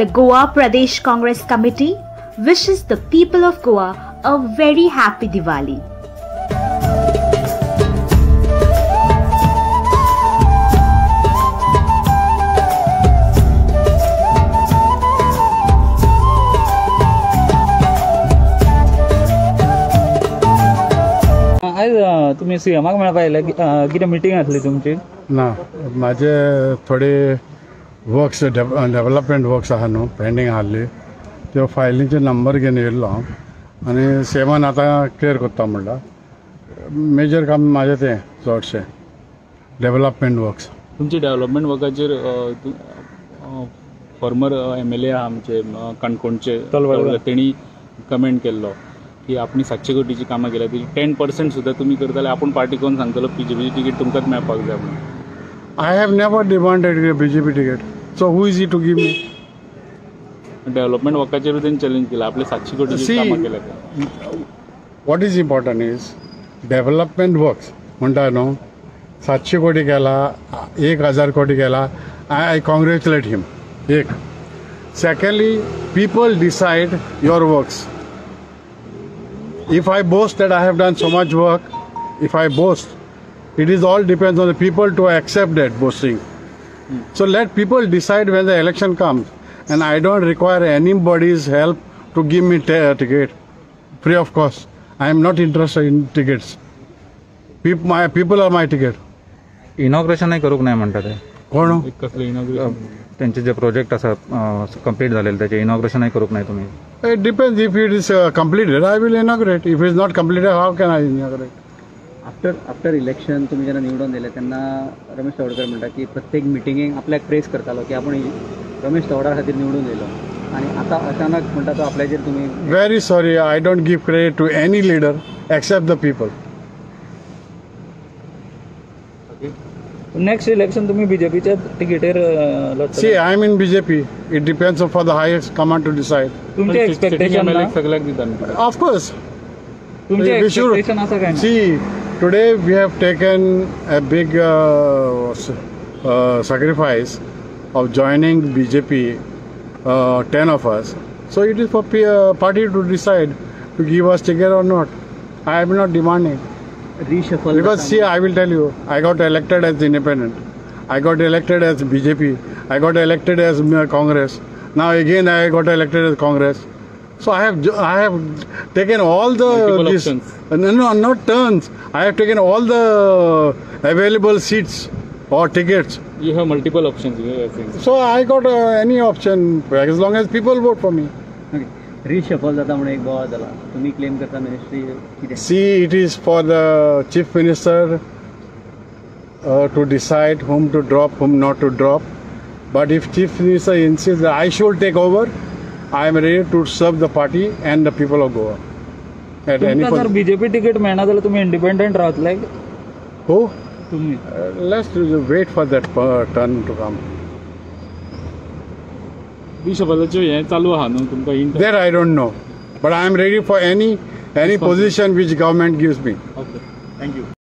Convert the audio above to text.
The Goa Pradesh Congress Committee wishes the people of Goa a very happy Diwali. आज तुम्ही सीएमाक मेळपाक आयले कितें मिटींग आसली तुमची? ना माझे थोडे वर्क्स डेव्हलपमेंट वर्क्स आहा न्हू पेंडींग आहली त्यो फायलींचे नंबर घेवन येयल्लो हांव आनी सेमान आतां क्लियर करता म्हणटा मेजर काम म्हाजें तें चडशें डेव्हलपमेंट वर्क्स. तुमचे डेव्हलपमेंट वर्काचेर फॉर्मर MLA आमचे काणकोणचे तेणी कमेंट केल्लो की आपण 700 कोटीची कामां केल्या ती 10% सुद्दां तुम्ही करताले आपण पार्टी कोण सांगतलो BJP तिकीट तुमकांच मेळपाक जाय म्हणून. I have never demanded BJP ticket. So who is he to give me? Development वर्काचेर तेणी चॅलेंज केला आपले 700 कोटीची कामां केल्या. What is important is development works म्हणटा न्हू 700 कोटी केला 1000 कोटी केला. I congratulate him. एक secondly people decide your works. If I boast that I have done so much work, if I boast, it is all depends on the people to accept that boasting. So let people decide when the election comes, and I don't require anybody's help to give me ticket free of cost. I am not interested in tickets. My people are my ticket. Inauguration नाही करूक नाही म्हणतात ते कोण कसले inauguration त्यांचे जे project असा complete झालेले त्याचे इनॉग्रेशन नाही करूक नाही तुम्ही? It depends. If it is completed, I will inaugurate. If it is not completed, how can I inaugurate? After election तुम्ही जेन्ना निवडून दिले तेन्ना रमेश तवडकर म्हणटा की प्रत्येक मिटिंगेक आपल्याक प्रेस करतालो की आपण रमेश तवडा खातीर निवडून दिलो आणि आता अचानक म्हणटा तो आपल्याचेर तुम्ही. Very sorry, I don't give credit to any leader except the people. Next election तुम्ही बीजेपीच्या तिकीटेर See, I am in BJP. It depends for the highest command to decide. तुमचे एक्सपेक्टेशन सगळ्याक दिता. Of course. तुमचे We should एक्सपेक्टेशन असं काय? see. Today we have taken a big sacrifice of joining BJP, 10 of us. So it is for party to decide to give us ticket or not. I am not demanding. Reshuffle. Because see, I will tell you, I got elected as independent. I got elected as BJP. I got elected as Congress. Now again I got elected as Congress. So I have taken all the options. No, not turns. I have taken all the available seats or tickets. You have multiple options. I think. So I got any option as long as people vote for me. Reshuffle जाता म्हणून एक बोवाळ जाला तुम्ही claim करता ministry कितें? See, it is for the chief minister to decide whom to drop, whom not to drop. But if chief minister insists that I should take over, I am ready to serve the party and the people of Goa. At any जर point. BJP ticket मेळना जाल्यार तुम्ही independent रावतले? Who? तुम्ही. Let's wait for that turn to come. बीजेपीचे हे चालू आहा न्हू तुमकां There I don't know. But I am ready for any position which government gives me. Okay. Thank you.